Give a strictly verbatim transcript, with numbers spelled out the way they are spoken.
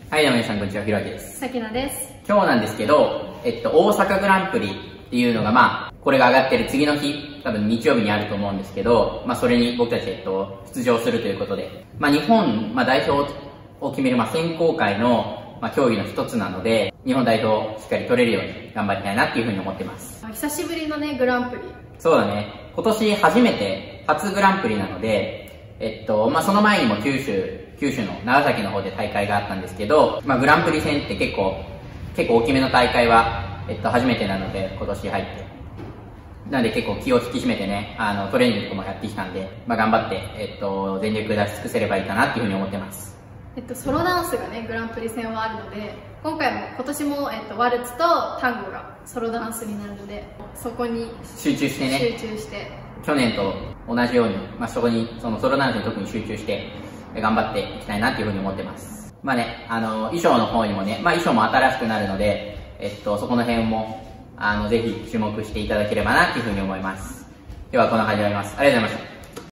はい、どうも皆さん、こんにちは。ひろあきです。 さきなです。 今日なんですけど、えっと、大阪グランプリっていうのが、まあ、これが上がってる次の日、多分日曜日にあると思うんですけど、まあ、それに僕たち、えっと、出場するということで、まあ、日本、まあ、代表を決める、まあ、選考会の、まあ、競技の一つなので、日本代表をしっかり取れるように頑張りたいなっていうふうに思ってます。 久しぶりのね、グランプリ。 そうだね。今年初めて、初グランプリなので、えっと、まあ、その前にも九州、九州の長崎の方で大会があったんですけど、まあ、グランプリ戦って結構、結構大きめの大会は、えっと、初めてなので、今年入って。なので結構気を引き締めてね、あの、トレーニングとかもやってきたんで、まあ、頑張って、えっと、全力出し尽くせればいいかなっていうふうに思ってます。 えっと、ソロダンスがね、グランプリ戦はあるので、今回も、今年も、えっと、ワルツとタンゴがソロダンスになるので、そこに集中してね。 集中して。 去年と同じように、まあ、そこに、そのソロダンスに特に集中して、頑張っていきたいなっていうふうに思ってます。まあね、あの、衣装の方にもね、まあ衣装も新しくなるので、えっと、そこの辺も、あの、ぜひ注目していただければなっていうふうに思います。では、こんな感じで終わります。ありがとうございました。